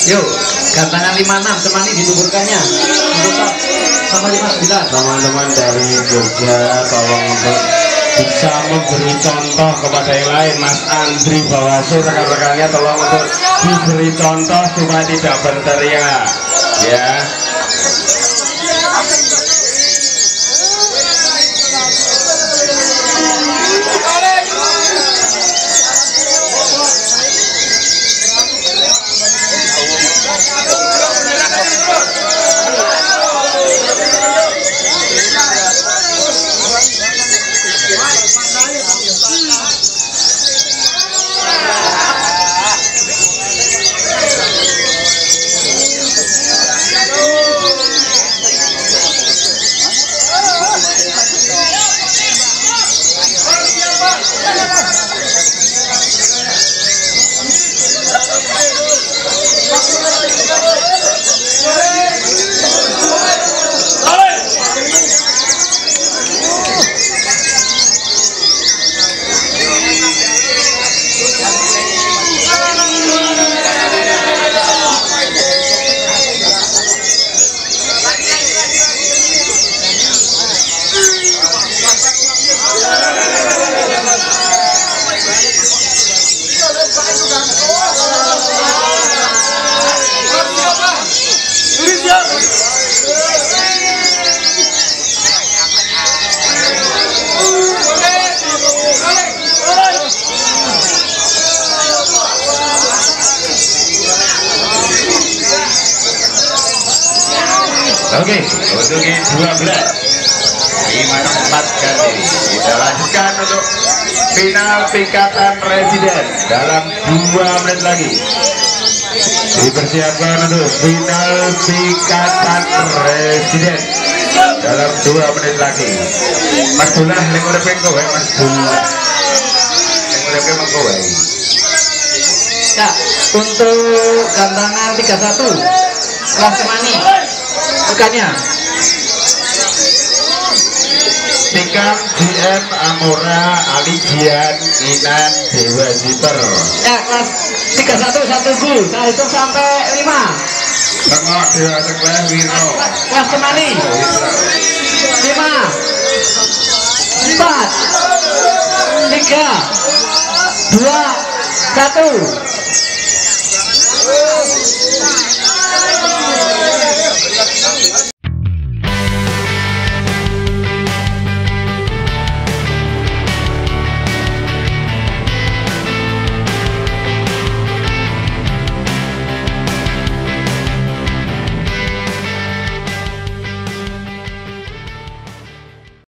Yuk, gantangan 56 temani dituburkannya. Untuk sama 59. Teman-teman dari Jogja tolong untuk bisa memberi contoh kepada yang lain. Mas Andri Bawaslu rekan-rekannya tolong untuk diberi contoh supaya tidak berteriak ya. Oke, untuk yang 12 5 ganti kita lanjutkan untuk final tingkatan residen dalam 2 menit lagi. Dipersiapkan untuk final tingkatan residen dalam 2 menit lagi. Mas Dullah yang udah pengko ya, Mas Dullah yang udah pengko ya. Ya, untuk gantangan 31 kelas temani bukannya Tikam GM Amora Alijian Inan Dewa Jiper. ya kelas 31 satu gul saya hitung sampai 5. Tengok Dewa Sekleh Wirno Kelas temani 5 4 3 2 1